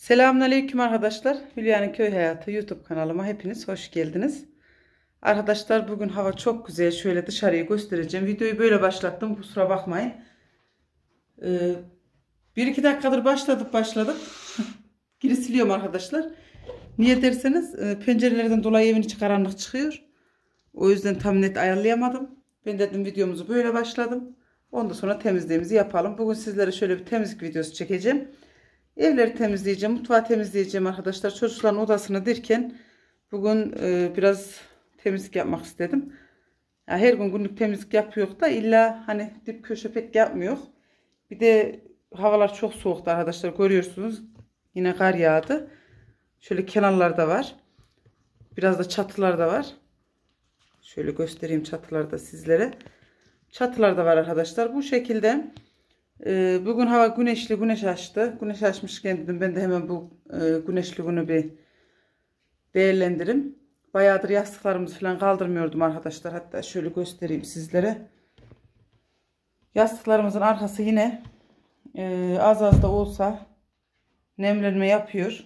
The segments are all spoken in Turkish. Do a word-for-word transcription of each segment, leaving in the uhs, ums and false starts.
Selamünaleyküm arkadaşlar. Hülya'nın Köy Hayatı YouTube kanalıma hepiniz hoş geldiniz. Arkadaşlar bugün hava çok güzel. Şöyle dışarıyı göstereceğim. Videoyu böyle başlattım. Kusura bakmayın. Ee, bir iki dakikadır başladık başladık. Geri siliyorum arkadaşlar. Niye derseniz e, pencerelerden dolayı evin içi karanlık çıkıyor. O yüzden tam net ayarlayamadım. Ben dedim videomuzu böyle başladım. Ondan sonra temizliğimizi yapalım. Bugün sizlere şöyle bir temizlik videosu çekeceğim. Evleri temizleyeceğim, mutfağı temizleyeceğim arkadaşlar. Çocukların odasını derken bugün e, biraz temizlik yapmak istedim. Ya her gün günlük temizlik yapıyor da illa hani dip köşe pek yapmıyor. Bir de havalar çok soğuktu arkadaşlar, görüyorsunuz. Yine kar yağdı. Şöyle kenarlarda var. Biraz da çatılarda var. Şöyle göstereyim çatılarda sizlere. Çatılarda var arkadaşlar. Bu şekilde. Ee, bugün hava güneşli, güneş açtı. Güneş açmışken dedim ben de hemen bu e, güneşli günü bir değerlendirim. Bayağıdır yastıklarımızı falan kaldırmıyordum arkadaşlar. Hatta şöyle göstereyim sizlere. Yastıklarımızın arkası yine e, az az da olsa nemlenme yapıyor.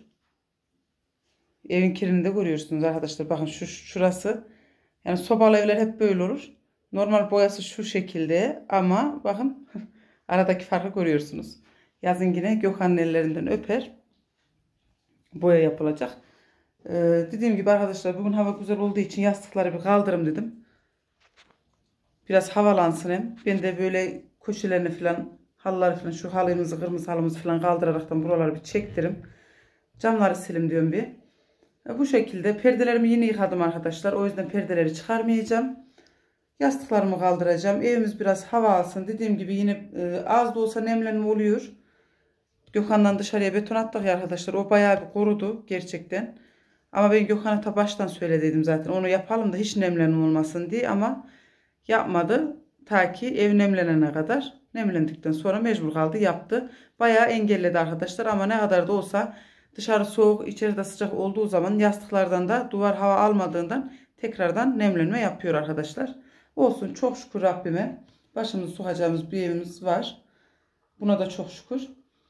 Evin kirini de görüyorsunuz arkadaşlar. Bakın şu şurası. Yani sobalı evler hep böyle olur. Normal boyası şu şekilde ama bakın aradaki farkı görüyorsunuz. Yazın yine Gökhan'ın ellerinden öper. Boya yapılacak. Ee, dediğim gibi arkadaşlar bugün hava güzel olduğu için yastıkları bir kaldırım dedim. Biraz havalansın hem. Ben de böyle köşelerini falan, halıları falan, şu halımızı, kırmızı halımızı falan kaldıraraktan buraları bir çektirim. Camları silim diyorum bir. E, bu şekilde perdelerimi yeni yıkadım arkadaşlar. O yüzden perdeleri çıkarmayacağım. Yastıklarımı kaldıracağım. Evimiz biraz hava alsın. Dediğim gibi yine e, az da olsa nemlenme oluyor. Gökhan'dan dışarıya beton attık ya arkadaşlar. O bayağı bir korudu gerçekten. Ama ben Gökhan'a ta baştan söylediydim zaten. Onu yapalım da hiç nemlenme olmasın diye. Ama yapmadı. Ta ki ev nemlenene kadar. Nemlendikten sonra mecbur kaldı yaptı. Bayağı engelledi arkadaşlar. Ama ne kadar da olsa dışarı soğuk içeride sıcak olduğu zaman yastıklardan da duvar hava almadığından tekrardan nemlenme yapıyor arkadaşlar. Olsun, çok şükür Rabbime. Başımızı sokacağımız bir evimiz var. Buna da çok şükür.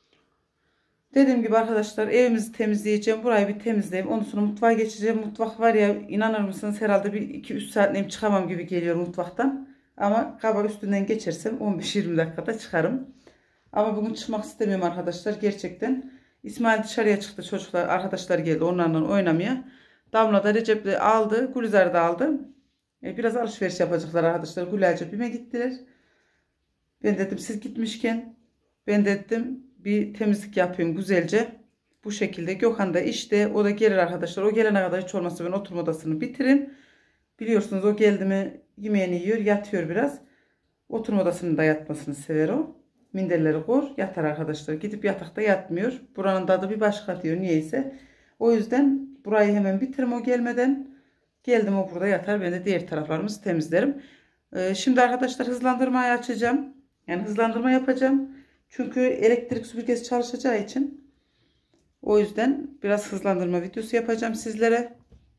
Dediğim gibi arkadaşlar evimizi temizleyeceğim. Burayı bir temizleyeyim. Ondan sonra mutfağa geçeceğim. Mutfak var ya, inanır mısınız, herhalde bir iki üç saatleyim çıkamam gibi geliyor mutfaktan. Ama kaba üstünden geçersem on beş yirmi dakikada çıkarım. Ama bugün çıkmak istemiyorum arkadaşlar. Gerçekten. İsmail dışarıya çıktı, çocuklar arkadaşlar geldi onlarla oynamaya. Damla da Recep de aldı. Gülizar da aldı. E, biraz alışveriş yapacaklar arkadaşlar. Gülacı bime gittiler. Ben dedim siz gitmişken ben dedim bir temizlik yapayım güzelce. Bu şekilde Gökhan da işte, o da gelir arkadaşlar. O gelene kadar hiç olmazsa ben oturma odasını bitiririm. Biliyorsunuz o geldi mi yemeğini yiyor, yatıyor biraz. Oturma odasının da yatmasını sever o. Minderleri kur yatar arkadaşlar. Gidip yatakta yatmıyor. Buranın tadı bir başka diyor niyeyse. O yüzden burayı hemen bitiririm o gelmeden. Geldim o burada yatar. Ben de diğer taraflarımızı temizlerim. Ee, şimdi arkadaşlar hızlandırmayı açacağım. Yani hızlandırma yapacağım. Çünkü elektrik süpürgesi çalışacağı için. O yüzden biraz hızlandırma videosu yapacağım sizlere.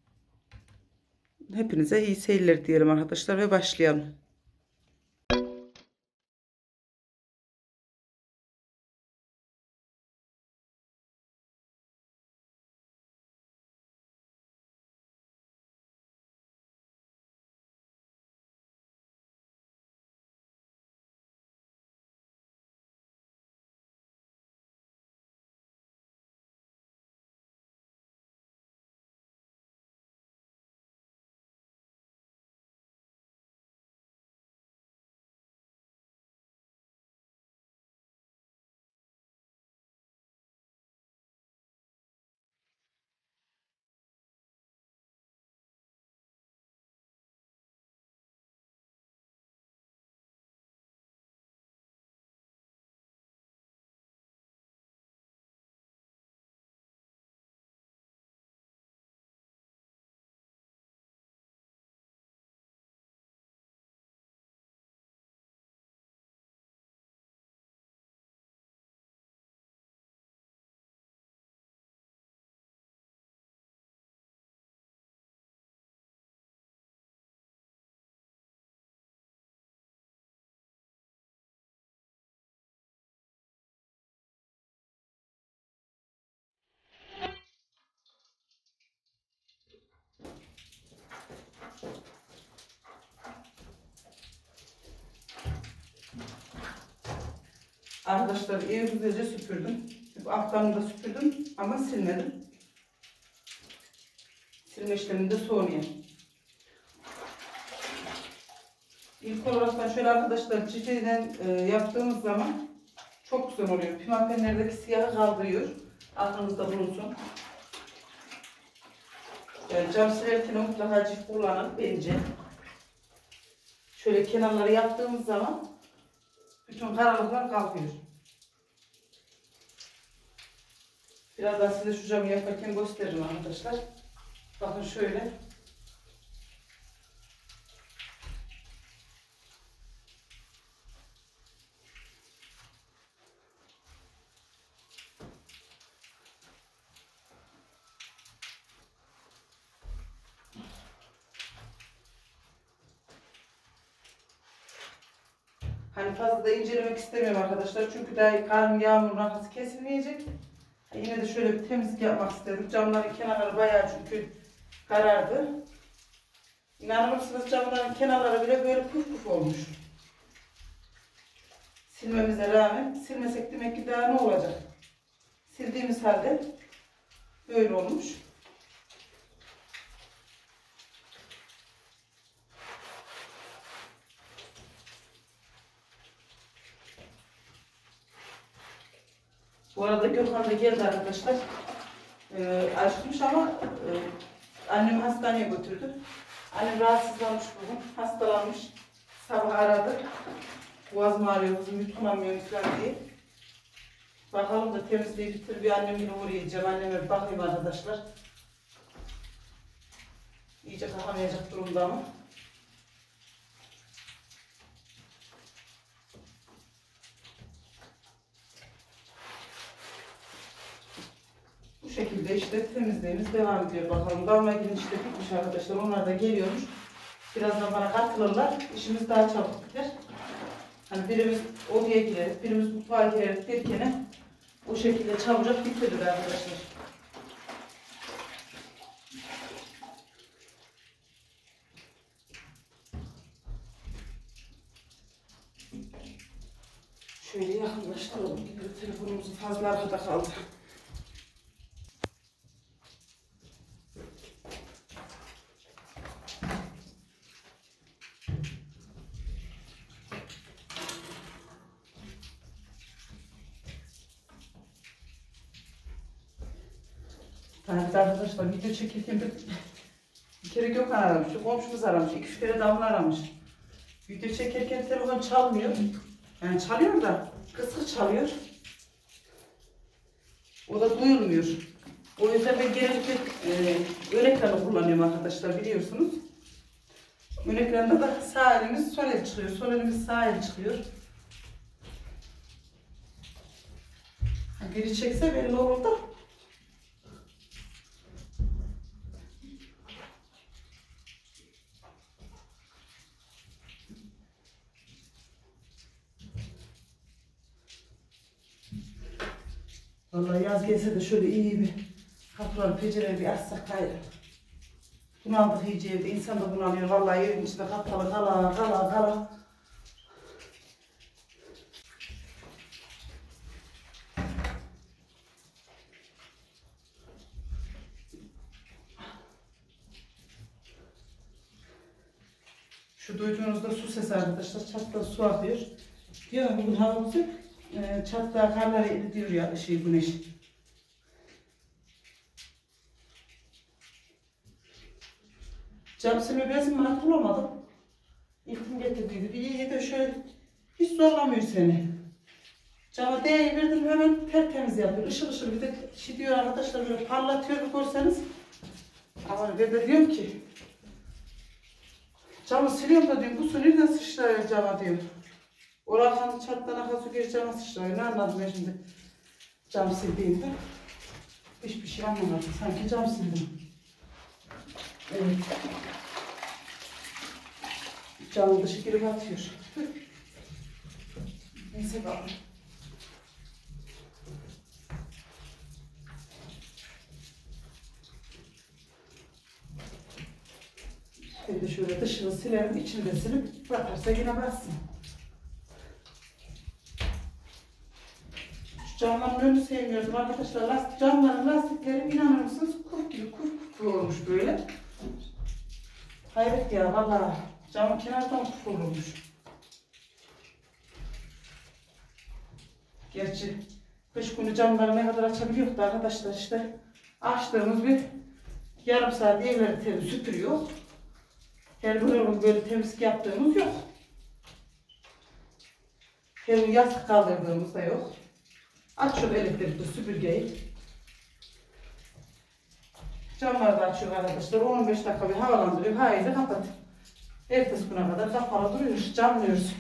Hepinize iyi seyirler diyelim arkadaşlar ve başlayalım. Arkadaşlar evi güzelce süpürdüm. Altlarını da süpürdüm ama silmedim. Silme işlemini de sonraya. İlk olarak şöyle arkadaşlar ciciden e, yaptığımız zaman çok güzel oluyor. Pimapenlerdeki siyahı kaldırıyor. Aklınızda bulunsun. Yani cam silerken mutlaka cilt kullanın bence. Şöyle kenarları yaptığımız zaman bütün karalıklar kalkıyor. Birazdan size şu camı yaparken gösteririm arkadaşlar. Bakın şöyle. Hani fazla da incelemek istemiyorum arkadaşlar. Çünkü daha karın yağmurun arkası kesilmeyecek. Yine de şöyle bir temizlik yapmak istedim. Camların kenarları bayağı çünkü karardı. İnanır mısınız camların kenarları bile böyle puf puf olmuş. Silmemize rağmen silmesek demek ki daha ne olacak? Sildiğimiz halde böyle olmuş. Bu arada Gökhan da geldi arkadaşlar. Ee, açmış ama e, annem hastaneye götürdü. Annem rahatsızlanmış bugün. Hastalanmış. Sabah aradı. Boğazım ağrıyor, kızım yutkunamıyorum falan diye. Bakalım da temizliği bitir bir annemle uğrayacağım. Anneme bir bakayım arkadaşlar. İyice kalkamayacak durumda ama. Bu şekilde işte temizliğimiz devam ediyor. Bakalım damla gidin işte bitmiş arkadaşlar. Onlar da geliyormuş. Birazdan bana katılırlar. İşimiz daha çabuk biter. Hani birimiz odaya gireriz, birimiz mutfağa gireriz derken o şekilde çabucak bitirir arkadaşlar. Şöyle yakınlaştıralım. Telefonumuzu fazla arkada kaldı. Evet arkadaşlar video çekirken bir, bir kere Gökhan aramış, komşumuz aramış, iki üç kere Damla aramış. Video çekerken telefon çalmıyor. Yani çalıyor da kısık çalıyor. O da duyulmuyor. O yüzden ben genellikle e, ön ekranı kullanıyorum arkadaşlar biliyorsunuz. Ön ekranda da sağ elimiz sol el çıkıyor. Sol elimiz sağ el çıkıyor. Biri çekse belli olur da. Vallahi yaz gelse de şöyle iyi bir kapıları, pencereleri bir açsak gayrı. Bunaldık iyice evde. İnsan da bunalıyor. Vallahi evin içinde kapalı kala kala kala. Şu duyduğunuzda su sesi arkadaşlar. Çatıda su akıyor. Diyor bugün havamızı e, çatıda karlar eridi diyor ya şey güneş. Cam silme bezimi ben bulamadım. İlkim getirdiydi. Bir iyi de şöyle hiç zorlamıyor seni. Cama değdirdim hemen tertemiz yapıyor. Işıl ışıl bir de şey diyor arkadaşlar böyle parlatıyor bir görseniz. Ama ben de diyorum ki camı siliyorum da diyor bu su nereden sıçrıyor cama diyor. Orakan çattan akan su geri cama sıçrıyor. Ne anladım ben şimdi cam sildiğimde. Hiçbir şey anlamadım. Sanki cam sildim. Evet. Camın dışı girip atıyor. Neyse bakalım. Şimdi şöyle dışını silerim, içini de silip batarsa yine bassın. Camların önünü sevmiyordum arkadaşlar. Lastik, camların lastikleri inanır mısınız? Kurt gibi kurt kurt olmuş böyle. Hayret ya valla. Camın kenardan kurt olmuş. Gerçi kış günü camları ne kadar açabiliyoruz da arkadaşlar işte. Açtığımız bir yarım saat evleri temiz süpürüyor. Her gün böyle temizlik yaptığımız yok. Her gün yastık kaldırdığımız da yok. Açıyor elektrikli süpürgeyi. Camları da açıyor arkadaşlar. on on beş dakika bir havalandırıyor. Haydi kapat. Ertesi güne kadar kapalı duruyor. Camlıyoruz.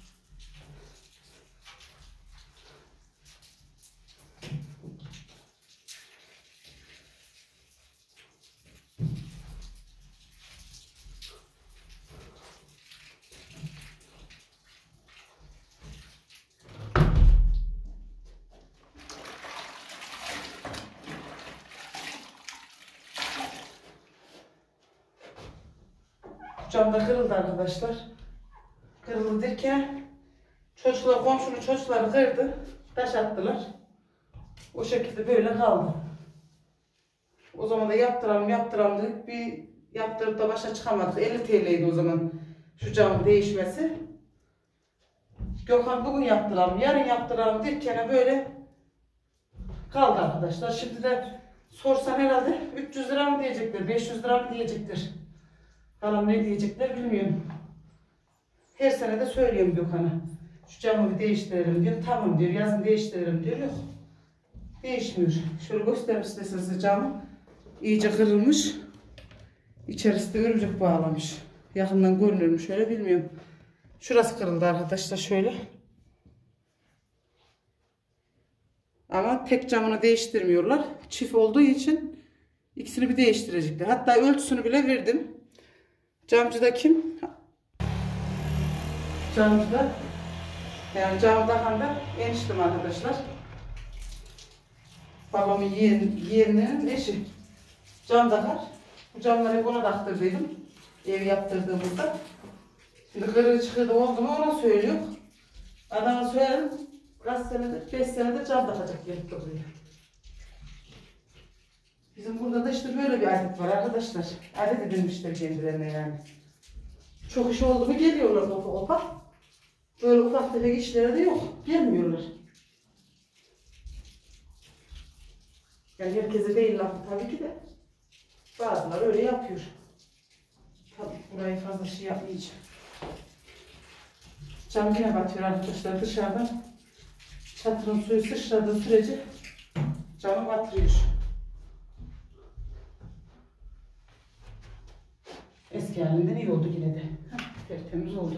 Cam da kırıldı arkadaşlar. Kırıldı derken çocuklar, komşunun çocukları kırdı. Taş attılar. O şekilde böyle kaldı. O zaman da yaptıralım yaptıralım dedik. Bir yaptırıp da başa çıkamadık. elli T L'ydi o zaman şu camın değişmesi. Gökhan bugün yaptıralım, yarın yaptıralım derken böyle kaldı arkadaşlar. Şimdi de sorsan herhalde üç yüz lira mı diyecekler, beş yüz lira mı diyecekler. Kalan ne diyecekler bilmiyorum. Her sene de söylüyorum Gökhan'a. Şu camı bir değiştirelim diyor. Tamam diyor, yazın değiştirelim diyor. Yok. Değişmiyor. Şöyle göstermek isteseniz camı. İyice kırılmış. İçerisi de örümcek bağlamış. Yakından görünür mü şöyle bilmiyorum. Şurası kırıldı arkadaşlar şöyle. Ama tek camını değiştirmiyorlar. Çift olduğu için ikisini bir değiştirecekler. Hatta ölçüsünü bile verdim. Camcı da kim? Camcı da yani camı takan da eniştem arkadaşlar. Babamın yeğen, yeğeninin eşi. Cam takar. Bu camları hep ona taktırdıydım. Ev yaptırdığımızda. Şimdi kırığı çıkırdı oldu mu ona söylüyor. Adama söylerim. Kaç senedir? beş senedir cam takacak gelip duruyor. Bizim burada da işte böyle bir adet var arkadaşlar. Adet edilmişler kendilerine yani. Çok iş oldu mu geliyorlar topa topa. Böyle ufak tefek işlere de yok. Gelmiyorlar. Yani herkese değil lafı tabii ki de. Bazıları öyle yapıyor. Tabii burayı fazla şey yapmayacağım. Cam yine batıyor arkadaşlar dışarıdan. Çatının suyu sıçradığı sürece camı batırıyor. Eski halinden iyi oldu yine de. Heh, tertemiz oldu.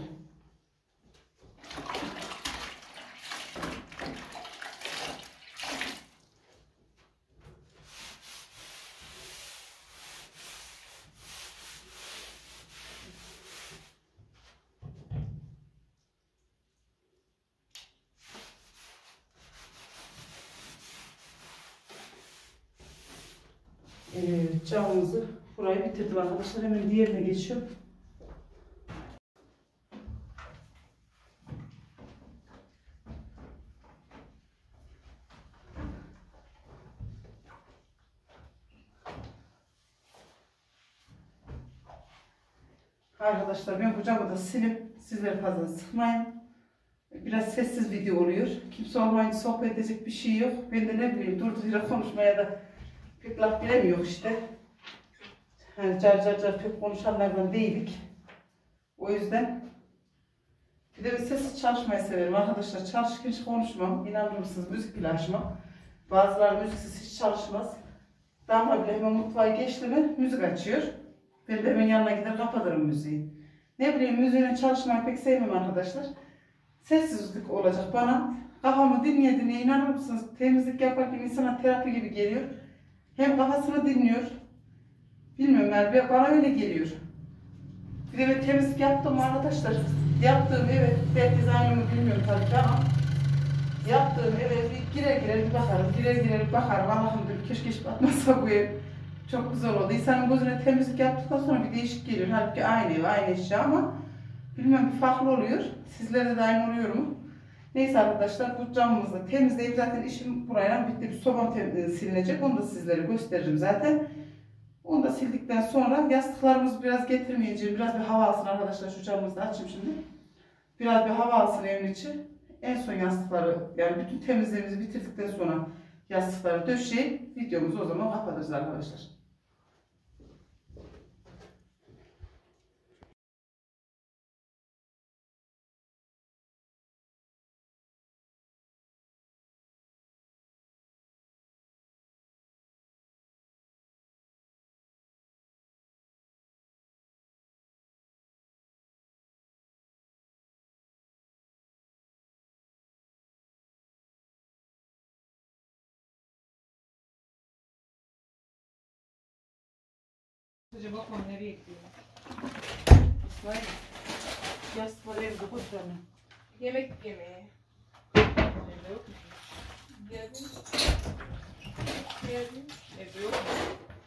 Evet, camımızı burayı bitirdim arkadaşlar. Hemen diğerine geçiyorum. Arkadaşlar ben bu camı da silip sizlere fazla sıkmayın. Biraz sessiz video oluyor. Kimse olmayınca sohbet edecek bir şey yok. Ben de ne bileyim durduk yere konuşmaya da pek laf bilemiyor işte. Hani car car car pek konuşanlardan değilik. O yüzden bir de bir sessiz çalışmayı severim arkadaşlar. Çalışırken hiç konuşmam. İnanır mısınız müzik bile açmam. Bazıları müziksiz hiç çalışmaz. Damla bile hemen mutfağa geçti mi müzik açıyor. Ben de hemen yanına gider kapatırım müziği. Ne bileyim müziğine çalışmayı pek sevmem arkadaşlar. Sessizlik olacak bana. Kafamı dinleye dinleye inanır mısınız? Temizlik yaparken insana terapi gibi geliyor. Hem kafasını dinliyor. Bilmiyorum yani bana öyle geliyor. Bir de ben temizlik yaptım arkadaşlar. Yaptığım eve, herkes aynı mı bilmiyorum tabii ki ama yaptığım eve bir girer girer bir bakarım, girer girer bir bakarım. Allah'ım diyorum keşke hiç batmasa bu ev. Çok güzel oldu. İnsanın gözüne temizlik yaptıktan sonra bir değişik geliyor. Halbuki aynı ev, aynı eşya ama bilmem bir farklı oluyor. Sizlere de aynı oluyor mu? Neyse arkadaşlar, bu camımızı da temizleyip zaten işim burayla bitti. Bir sobam silinecek. Onu da sizlere gösteririm zaten. Onu da sildikten sonra yastıklarımız biraz getirmeyince biraz bir hava alsın arkadaşlar. Şu camımızı da açayım şimdi. Biraz bir hava alsın evin içi. En son yastıkları, yani bütün temizliğimizi bitirdikten sonra yastıkları döşeyip videomuzu o zaman kapatırız arkadaşlar. Acaba bakalım nereye gidiyor? Vay. Yastık var evde koşlarına. Yemek yemeye. Evde yok mu? Geldin. Geldin. Evde yok mu?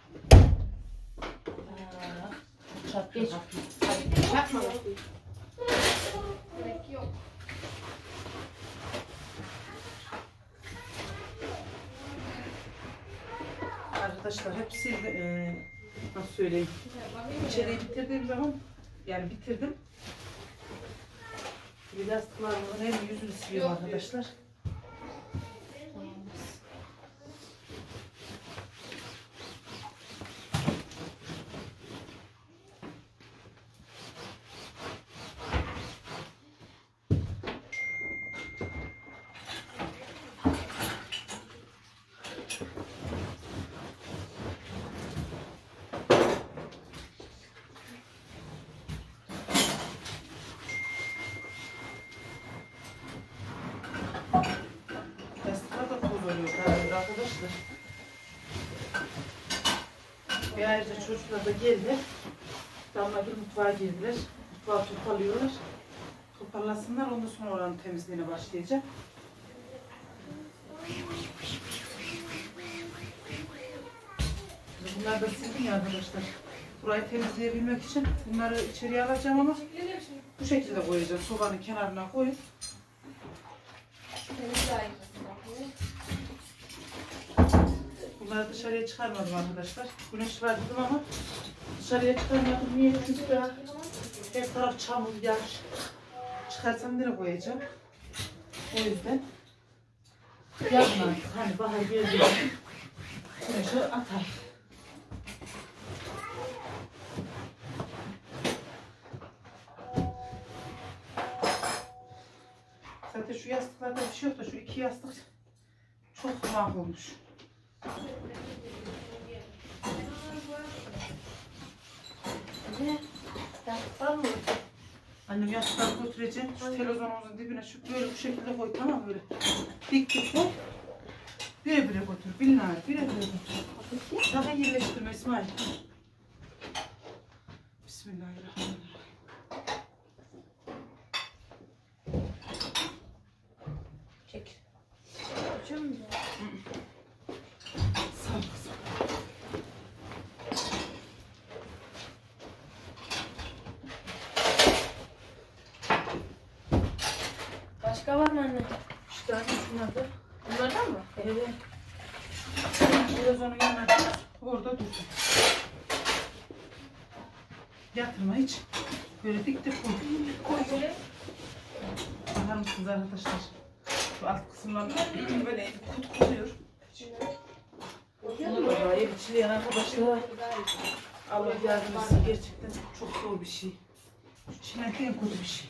Çat Geç. Hadi. Yapma. Gerek yok. Arkadaşlar hepsi e, nasıl söyleyeyim? İçeriği bitirdiğim zaman, yani bitirdim. Bir yastıklarımın hem yüzünü siliyorum arkadaşlar. Yastıklar da toz oluyor galiba arkadaşlar. Bir ayrıca çocuklar da geldi. Damla bir mutfağa girdiler. Mutfağı toparlıyorlar. Toparlasınlar, ondan sonra oranın temizliğine başlayacağım. Bunlar da sildim ya arkadaşlar. Burayı temizleyebilmek için bunları içeriye alacağım ama bu şekilde koyacağım. Sobanın kenarına koyup. Bunları dışarıya çıkarmadım arkadaşlar. Güneş var dedim ama dışarıya çıkarmadım. Niye? Çünkü daha her taraf çamur, yaş. Çıkarsam nereye koyacağım? O yüzden yazın artık. Hani bahar geldi. Güneşe atar. Zaten şu yastıklarda bir şey yok da şu iki yastık çok mahvolmuş. Annem yastıkları götüreceğim. Şu televizyonumuzun dibine şu böyle bu şekilde koy, tamam mı, böyle dik dik koy. Bire bire götür. Billahi bire bire götür. Daha yerleştirme İsmail. Bismillahirrahmanirrahim. Çek. Açıyor musun? Sağ ol kızım. Başka var mı anne? Üç tane şunlarda. Bunlardan mı? Evet. Televizyonun yanına koy, orada dursun. Yatırma hiç. Böyle dik dik koy. Koy böyle. Bakar mısınız arkadaşlar? Şu alt kısımlarında böyle kut kutuyor. Bunu da ev içleyen arkadaşlar. Allah yardım etsin. Gerçekten çok zor bir şey. Şu çilenek en kötü bir şey.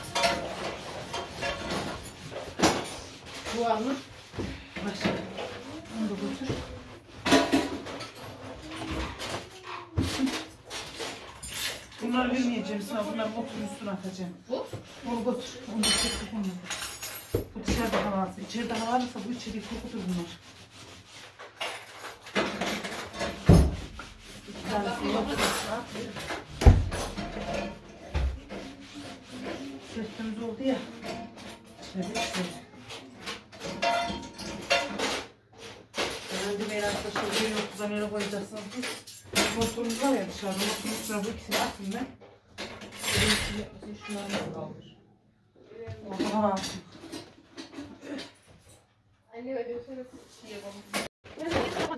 Bu alır. Başka. Bunu da götür. Bunları vermeyeceğim sana. Bunları motorun üstüne atacağım. Bu? Onu götür. Onu da çektik onu. Bu dışarıda hava alsın. İçeride hava alırsa bu içeriği kokutur bunlar. İki tanesini motorun Sırtımız oldu ya. İçine de içine. Ben demeyin arkadaşlar. Bir noktadan öyle koyacaksınız. Motorumuz var ya dışarıda. Motorun üstüne bu ikisini atın ben. Şunları nasıl kaldır? Hava alsın. Anne ödüyorsunuz. Şey yapalım.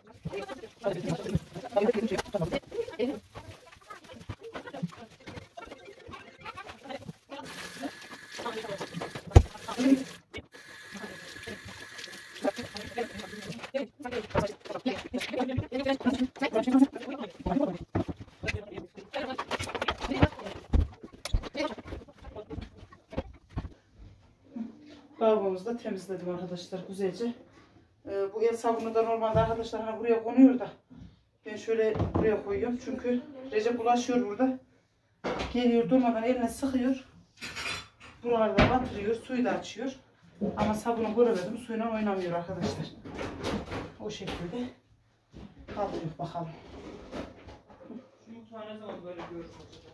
Lavabomuzu da temizledim arkadaşlar güzelce. Ee, bu el sabunu da normalde arkadaşlar hani buraya konuyor da ben şöyle buraya koyuyorum çünkü Recep ulaşıyor burada. Geliyor durmadan eline sıkıyor. Buralarda batırıyor, suyu da açıyor. Ama sabunu göremedim, suyla oynamıyor arkadaşlar. O şekilde kaldırıyor bakalım. Şu mutfağı ne zaman böyle görürsün acaba?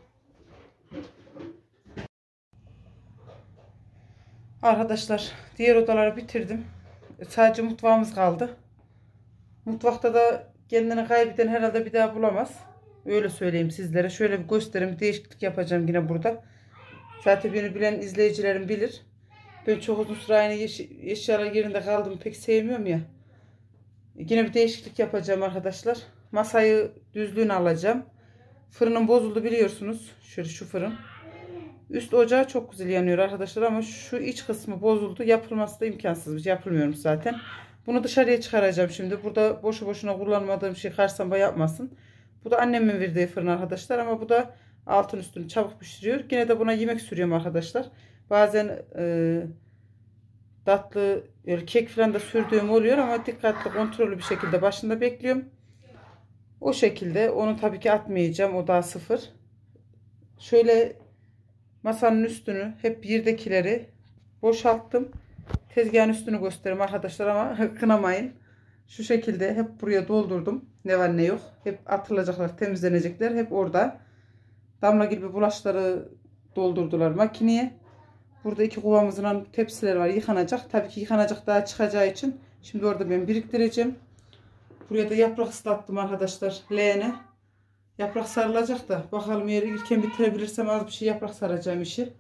Arkadaşlar diğer odaları bitirdim. Sadece mutfağımız kaldı. Mutfakta da kendini kaybeden herhalde bir daha bulamaz. Öyle söyleyeyim sizlere. Şöyle bir göstereyim. Bir değişiklik yapacağım yine burada. Zaten beni bilen izleyicilerim bilir. Ben çok uzun süre aynı eşyalar yerinde kaldım. Pek sevmiyorum ya. Yine bir değişiklik yapacağım arkadaşlar. Masayı düzlüğüne alacağım. Fırının bozuldu biliyorsunuz. Şöyle şu fırın. Üst ocağı çok güzel yanıyor arkadaşlar ama şu iç kısmı bozuldu. Yapılması da imkansız. Yapılmıyormuş zaten. Bunu dışarıya çıkaracağım şimdi. Burada boşu boşuna kullanmadığım şey karsamba yapmasın. Bu da annemin verdiği fırın arkadaşlar ama bu da altın üstünü çabuk pişiriyor. Yine de buna yemek sürüyorum arkadaşlar. Bazen e, tatlı öyle kek falan da sürdüğüm oluyor ama dikkatli kontrollü bir şekilde başında bekliyorum. O şekilde onu tabii ki atmayacağım. O daha sıfır. Şöyle masanın üstünü hep yerdekileri boşalttım. Tezgahın üstünü göstereyim arkadaşlar ama kınamayın. Şu şekilde hep buraya doldurdum. Ne var ne yok. Hep atılacaklar, temizlenecekler. Hep orada. Damla gibi bulaşları doldurdular makineye. Burada iki kovamızın tepsileri var. Yıkanacak. Tabii ki yıkanacak daha çıkacağı için. Şimdi orada ben biriktireceğim. Buraya da yaprak ıslattım arkadaşlar. Leğene. Yaprak sarılacak da. Bakalım eğer ilken bitirebilirsem az bir şey yaprak saracağım işi.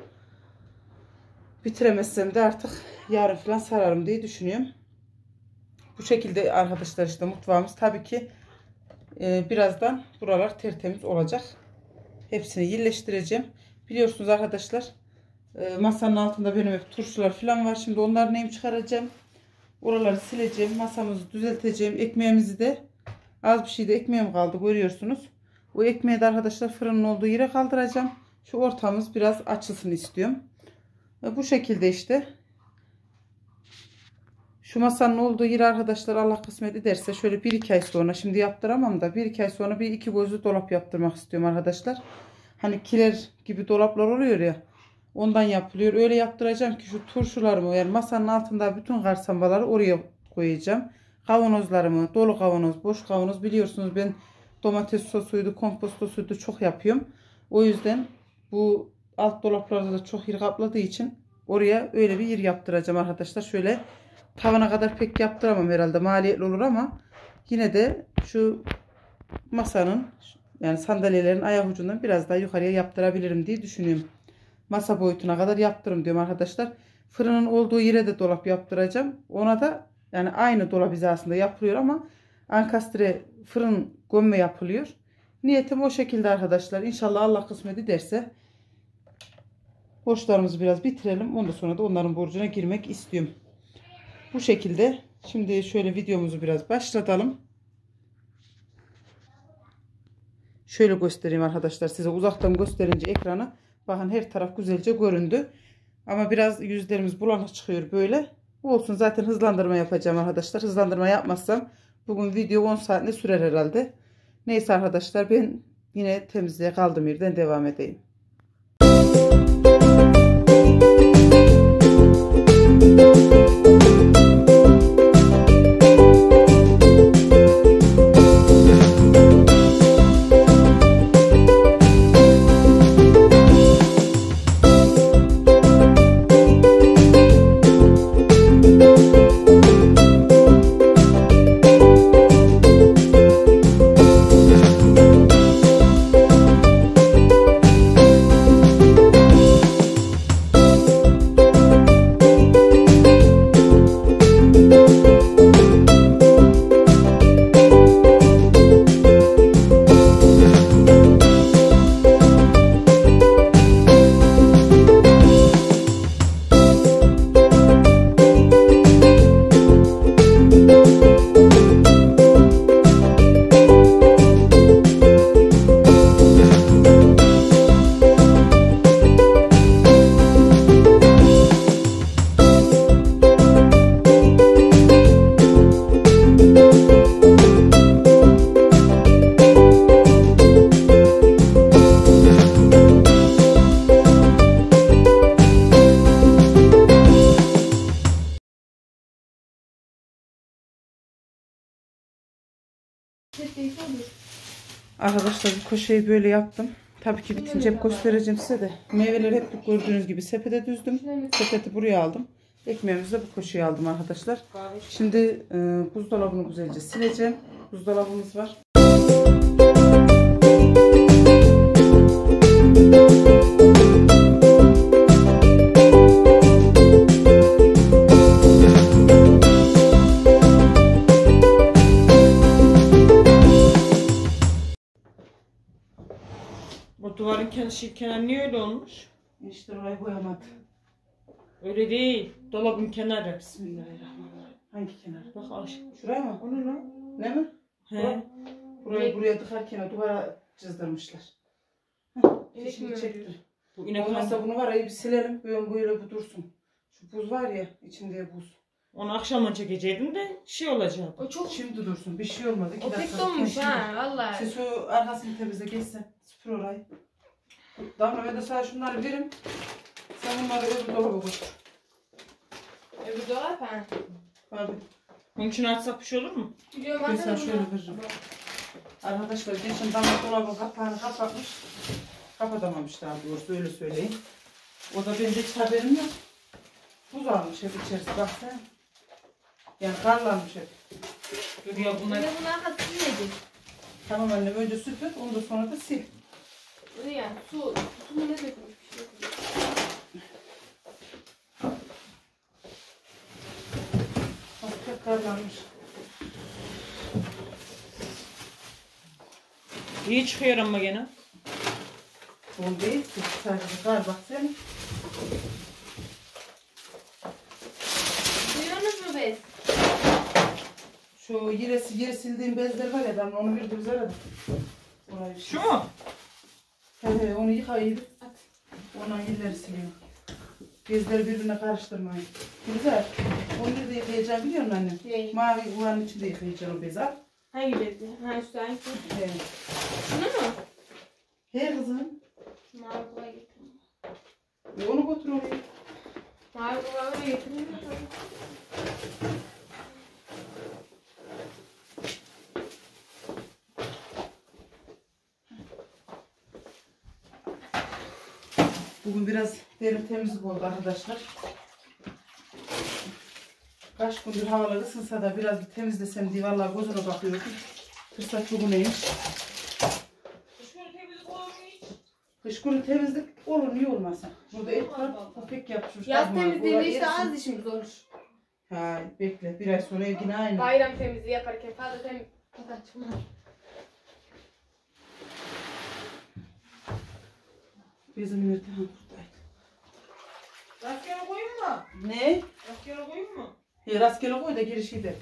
Bitiremezsem de artık yarın falan sararım diye düşünüyorum. Bu şekilde arkadaşlar işte mutfağımız. Tabii ki e, birazdan buralar tertemiz olacak. Hepsini yerleştireceğim. Biliyorsunuz arkadaşlar e, masanın altında benim hep turşular falan var. Şimdi onları neyim çıkaracağım. Oraları sileceğim. Masamızı düzelteceğim. Ekmeğimizi de az bir şey de ekmeğim kaldı görüyorsunuz. O ekmeği de arkadaşlar fırının olduğu yere kaldıracağım. Şu ortamız biraz açılsın istiyorum. Ve bu şekilde işte. Şu masanın olduğu yer arkadaşlar Allah kısmet ederse şöyle bir iki ay sonra, şimdi yaptıramam da bir iki ay sonra bir iki gözlü dolap yaptırmak istiyorum arkadaşlar. Hani kiler gibi dolaplar oluyor ya. Ondan yapılıyor. Öyle yaptıracağım ki şu turşularımı yani masanın altında bütün karsambaları oraya koyacağım. Kavanozlarımı, dolu kavanoz, boş kavanoz biliyorsunuz ben domates sosuydu, komposto suydu çok yapıyorum. O yüzden bu alt dolaplarda da çok yer kapladığı için oraya öyle bir yer yaptıracağım arkadaşlar. Şöyle tavana kadar pek yaptıramam herhalde maliyetli olur ama yine de şu masanın yani sandalyelerin ayak ucundan biraz daha yukarıya yaptırabilirim diye düşünüyorum. Masa boyutuna kadar yaptırım diyorum arkadaşlar. Fırının olduğu yere de dolap yaptıracağım. Ona da yani aynı dolap hizasında yapılıyor ama ankastre fırın gömme yapılıyor. Niyetim o şekilde arkadaşlar. İnşallah Allah kısmet ederse borçlarımızı biraz bitirelim. Ondan sonra da onların borcuna girmek istiyorum. Bu şekilde. Şimdi şöyle videomuzu biraz başlatalım. Şöyle göstereyim arkadaşlar. Size uzaktan gösterince ekranı. Bakın her taraf güzelce göründü. Ama biraz yüzlerimiz bulanık çıkıyor böyle. Olsun zaten hızlandırma yapacağım arkadaşlar. Hızlandırma yapmazsam bugün video on saat ne sürer herhalde. Neyse arkadaşlar ben yine temizliğe kaldığım yerden devam edeyim. Arkadaşlar bu köşeyi böyle yaptım. Tabii ki bitince hep göstereceğim size de. Meyveleri hep gördüğünüz gibi sepete düzdüm. Sepeti buraya aldım. Ekmeğimizi de bu köşeye aldım arkadaşlar. Şimdi e, buzdolabını güzelce sileceğim. Buzdolabımız var. O duvarın kenar, kenarı niye öyle olmuş? İşte orayı boyamadı. Öyle değil. Dolabın kenarı. Bismillahirrahmanirrahim. Hangi kenar? Bak aşk. Şuraya mı? O ne lan? Ne mi? He. Burayı buraya tıkarken duvara çizdırmışlar. İnek Şimdi mi çektim. Bu inek Olmazsa hanım. bunu var ya bir silelim. Böyle böyle bu dursun. Şu buz var ya içinde buz. Onu akşamdan çekecektim de şey olacak. O çok Şimdi dursun. Bir şey olmadı. İki o pek dakika donmuş kesin. ha vallahi. Siz şu arkasını temizle geçsin. Süpür orayı. Damla ben de sana şunları veririm. Sen bunları öbür dolaba koy. Öbür dolap ha. Abi. Bunun için açsak bir şey olur mu? Biliyorum Ben sana aslında şöyle bunu. veririm. Arkadaşlar geçen damla dolabın kapağını kapatmış. Kapatamamış daha doğrusu öyle söyleyeyim. O da benim hiç haberim yok. Buz almış hep içerisi bak sen. Yani karlanmış hep. Dur ya bunlar. Bunu bunun arkasını yedi. Tamam annem önce süpür onu da sonra da sil. Buraya su. Su mu ne dökmüş bir şey dökmüş. Bak hep karlanmış. İyi çıkıyor ama gene. Don değil ki sadece kar bak sen. Duyuyorsunuz mu bez? Şu yere, yere sildiğim bezler var ya ben onu bir güzel aradım. Orayı Şu mu? He he onu yıkayıp at. Ondan yerleri siliyorum. Bezleri birbirine karıştırmayın. Güzel. Onu nerede yıkayacağım biliyor musun annem? Neyi? Mavi uvanın içinde yıkayacağım o bezi al. Hangi bezi? Ha şu hangi? He. Şunu mu? He kızım. Mavi kula getirdim. E onu götür oraya. Mavi kula oraya getirdim. Bugün biraz derin temizlik oldu arkadaşlar. Kaç gündür havalar ısınsa da biraz bir temizlesem diye vallahi gözüne bakıyordum. Fırsat bugüneymiş. Şöyle temizlik olur mu hiç? Kış günü temizlik olur niye olmasa. Burada et var, o pek yapışmış. Yaz Kazma, temizliğinde oraya işte erisin. az işimiz olur. Ha bekle bir ay sonra ev yine aynı. Bayram temizliği yaparken fazla tem pazar çıkmaz. Bizim nerede? Ha buradaydı. Rastgele koyayım mı? Ne? Rastgele koyayım mı? E, rastgele koy da geri şey der.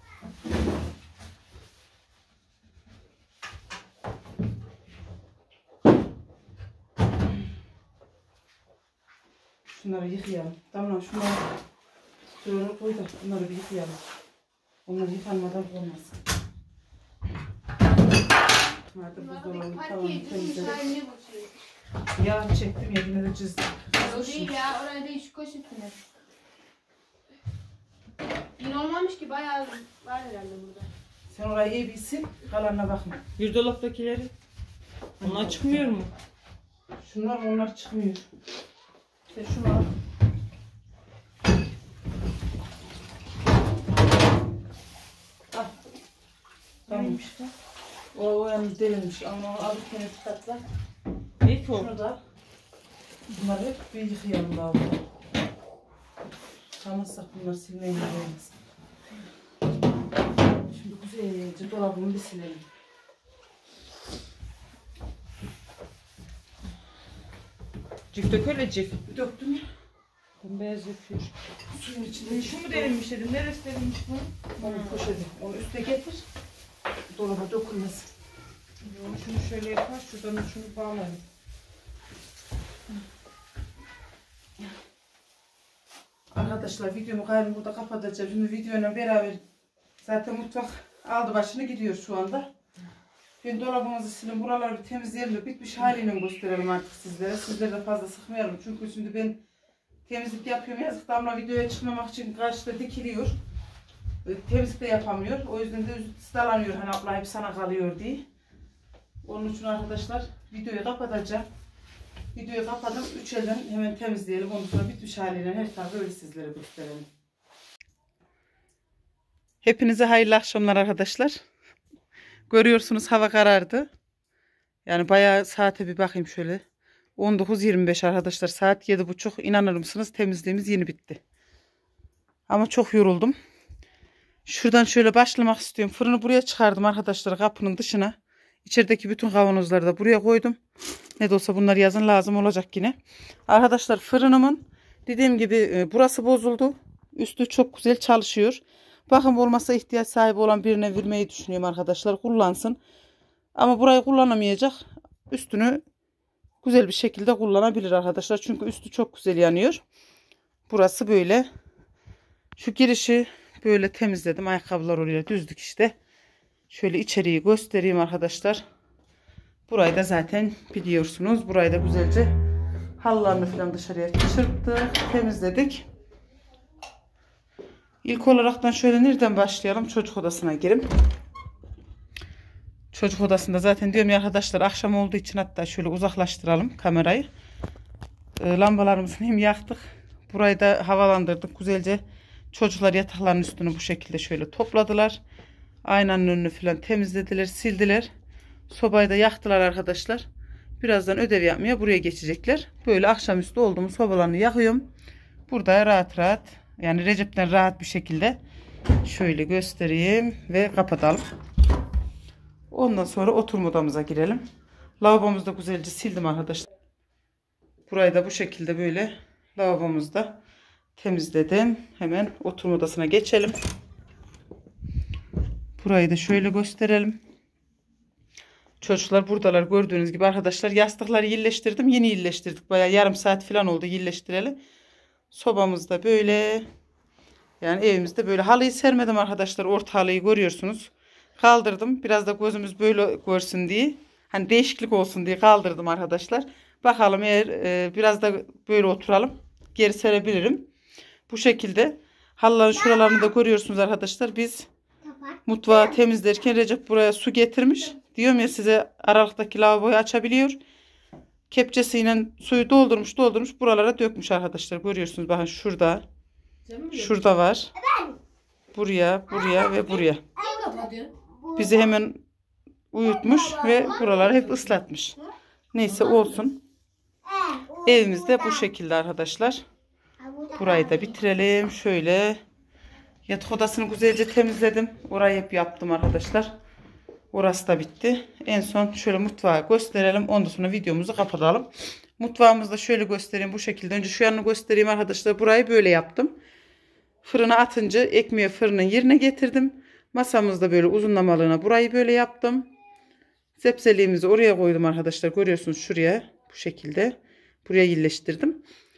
Şunları yıkayalım. Tamam şunları şöyle koy da bunları bir yıkayalım. Onlar yıkanmadan olmaz. Hadi buzdolabını tamam temizledim. Yağ çektim ya yine de çizdim. O değil ya, oraya değil şu koşusuna. Yine olmamış ki bayağı var herhalde burada. Sen orayı iyi bir sil, kalanına bakma. Bir dolaptakileri. Onlar çıkmıyor mu? Şunlar onlar çıkmıyor. İşte şunu al. Al. Tamam işte. O, o yalnız delinmiş ama onu alırken tıkatla. İyi ki o. Şunu da al. Bunları hep bir yıkayalım daha burada. Tamazsak bunları silmeye gidiyoruz. Şimdi güzelce dolabını bir silelim. Cif dök öyle cif. Bir döktüm ya. Ben beyaz yapıyor. Suyun içinde Şu mu derinmiş dedim. Neresi derinmiş bu? Onu poşeti. Onu üstüne getir. Dolaba dokunmasın. Yo, şunu şöyle yapar. Şuradan da şunu bağlayayım. Arkadaşlar videomu gayrı burada kapatacağım. Şimdi videoyla beraber zaten mutfak aldı başını gidiyor şu anda. Ben dolabımızı silin, buraları bir temizleyelim de bitmiş haliyle gösterelim artık sizlere. Sizlere de fazla sıkmayalım. Çünkü şimdi ben temizlik yapıyorum yazık Damla videoya çıkmamak için karşıda dikiliyor. Temizlik de yapamıyor. O yüzden de ıslanıyor. Hani abla hep sana kalıyor diye. Onun için arkadaşlar videoyu kapatacağım. Videoyu kapadım. Üç elden hemen temizleyelim. Ondan sonra bitmiş haliyle her tarafı öyle sizlere gösterelim. Hepinize hayırlı akşamlar arkadaşlar. Görüyorsunuz hava karardı. Yani bayağı saate bir bakayım şöyle. on dokuz yirmi beş arkadaşlar. Saat yedi buçuk. İnanır mısınız temizliğimiz yeni bitti. Ama çok yoruldum. Şuradan şöyle başlamak istiyorum. Fırını buraya çıkardım arkadaşlar kapının dışına. İçerideki bütün kavanozları da buraya koydum. Ne de olsa bunlar yazın lazım olacak yine. Arkadaşlar fırınımın dediğim gibi burası bozuldu. Üstü çok güzel çalışıyor. Bakın olmasa ihtiyaç sahibi olan birine vermeyi düşünüyorum arkadaşlar. Kullansın. Ama burayı kullanamayacak. Üstünü güzel bir şekilde kullanabilir arkadaşlar. Çünkü üstü çok güzel yanıyor. Burası böyle. Şu girişi böyle temizledim. Ayakkabılar oraya düzdük işte. Şöyle içeriği göstereyim arkadaşlar. Burayı da zaten biliyorsunuz. Burayı da güzelce halılarını falan dışarıya çırptık. Temizledik. İlk olaraktan şöyle nereden başlayalım? Çocuk odasına girelim. Çocuk odasında zaten diyorum ya arkadaşlar akşam olduğu için hatta şöyle uzaklaştıralım kamerayı. E, lambalarımızı hem yaktık. Burayı da havalandırdık. Güzelce çocuklar yatakların üstünü bu şekilde şöyle topladılar. Aynanın önünü falan temizlediler, sildiler. Sobayı da yaktılar arkadaşlar. Birazdan ödev yapmaya buraya geçecekler. Böyle akşamüstü oldu mu sobalarını yakıyorum. Burada rahat rahat yani Recep'ten rahat bir şekilde şöyle göstereyim ve kapatalım. Ondan sonra oturma odamıza girelim. Lavabomuzu da güzelce sildim arkadaşlar. Burayı da bu şekilde böyle lavabomuzda temizledim. Hemen oturma odasına geçelim. Burayı da şöyle gösterelim. Çocuklar buradalar gördüğünüz gibi arkadaşlar. Yastıkları yerleştirdim. Yeni yerleştirdik. Bayağı yarım saat falan oldu yerleştireli. Sobamızda böyle. Yani evimizde böyle. Halıyı sermedim arkadaşlar. Orta halıyı görüyorsunuz. Kaldırdım. Biraz da gözümüz böyle görsün diye. Hani değişiklik olsun diye kaldırdım arkadaşlar. Bakalım eğer e, biraz da böyle oturalım. Geri serebilirim. Bu şekilde. Halıların şuralarını da görüyorsunuz arkadaşlar. Biz mutfağı temizlerken Recep buraya su getirmiş. Diyorum ya size aralıktaki lavaboyu açabiliyor. Kepçesiyle suyu doldurmuş doldurmuş buralara dökmüş arkadaşlar. Görüyorsunuz bakın şurada. Şurada var. Buraya, buraya ve buraya. Bizi hemen uyutmuş ve buraları hep ıslatmış. Neyse olsun. Evimizde bu şekilde arkadaşlar. Burayı da bitirelim. Şöyle yatak odasını güzelce temizledim. Orayı hep yaptım arkadaşlar. Orası da bitti. En son şöyle mutfağı gösterelim. Ondan sonra videomuzu kapatalım. Mutfağımızı da şöyle göstereyim bu şekilde. Önce şu yanını göstereyim arkadaşlar. Burayı böyle yaptım. Fırına atınca ekmeği fırının yerine getirdim. Masamızda böyle uzunlamalığına burayı böyle yaptım. Zepseliğimizi oraya koydum arkadaşlar. Görüyorsunuz şuraya bu şekilde. Buraya yerleştirdim.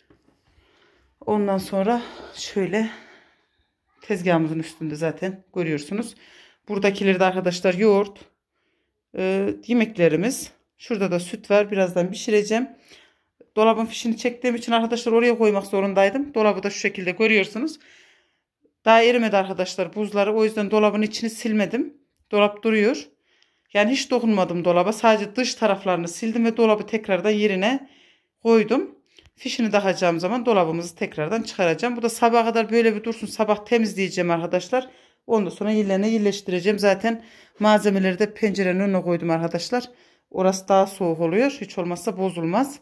Ondan sonra şöyle tezgahımızın üstünde zaten görüyorsunuz. Buradakileri de arkadaşlar yoğurt, e, yemeklerimiz. Şurada da süt var. Birazdan pişireceğim. Dolabın fişini çektiğim için arkadaşlar oraya koymak zorundaydım. Dolabı da şu şekilde görüyorsunuz. Daha erimedi arkadaşlar buzları. O yüzden dolabın içini silmedim. Dolap duruyor. Yani hiç dokunmadım dolaba. Sadece dış taraflarını sildim ve dolabı tekrardan yerine koydum. Fişini takacağım zaman dolabımızı tekrardan çıkaracağım. Bu da sabaha kadar böyle bir dursun. Sabah temizleyeceğim arkadaşlar. Ondan sonra yerlerine yerleştireceğim. Zaten malzemeleri de pencerenin önüne koydum arkadaşlar. Orası daha soğuk oluyor. Hiç olmazsa bozulmaz.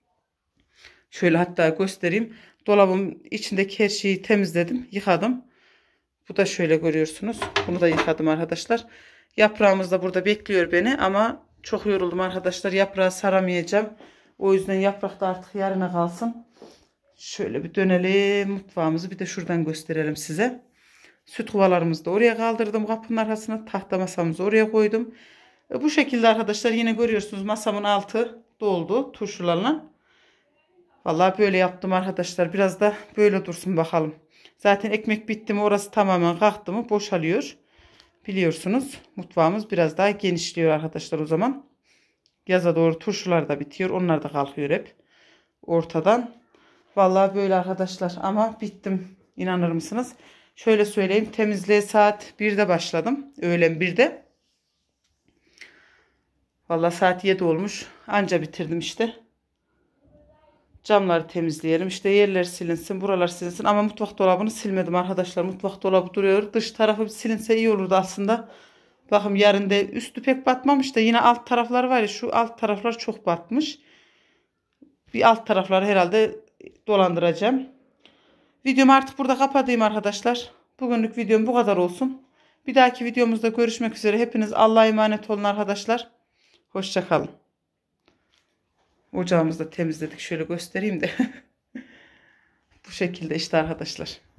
Şöyle hatta göstereyim. Dolabın içindeki her şeyi temizledim. Yıkadım. Bu da şöyle görüyorsunuz. Bunu da yıkadım arkadaşlar. Yaprağımız da burada bekliyor beni. Ama çok yoruldum arkadaşlar. Yaprağı saramayacağım. O yüzden yaprak da artık yarına kalsın. Şöyle bir dönelim. Mutfağımızı bir de şuradan gösterelim size. Süt kovalarımızı da oraya kaldırdım kapının arkasına. Tahta masamızı oraya koydum. Bu şekilde arkadaşlar yine görüyorsunuz masamın altı doldu turşularla. Vallahi böyle yaptım arkadaşlar. Biraz da böyle dursun bakalım. Zaten ekmek bitti mi orası tamamen kalktı mı boşalıyor. Biliyorsunuz mutfağımız biraz daha genişliyor arkadaşlar o zaman. Yaza doğru turşular da bitiyor. Onlar da kalkıyor hep ortadan. Vallahi böyle arkadaşlar ama bittim. İnanır mısınız? Şöyle söyleyeyim, temizliğe saat birde başladım. Öğlen birde. Vallahi saat yedi olmuş. Anca bitirdim işte. Camları temizleyelim. İşte yerler silinsin, buralar silinsin. Ama mutfak dolabını silmedim arkadaşlar. Mutfak dolabı duruyor. Dış tarafı silinse iyi olurdu aslında. Bakın yarın da üstü pek batmamış da yine alt taraflar var ya, şu alt taraflar çok batmış. Bir alt tarafları herhalde dolandıracağım. Videomu artık burada kapatayım arkadaşlar. Bugünlük videom bu kadar olsun. Bir dahaki videomuzda görüşmek üzere. Hepiniz Allah'a emanet olun arkadaşlar. Hoşça kalın. Ocağımızı da temizledik. Şöyle göstereyim de. Bu şekilde işte arkadaşlar.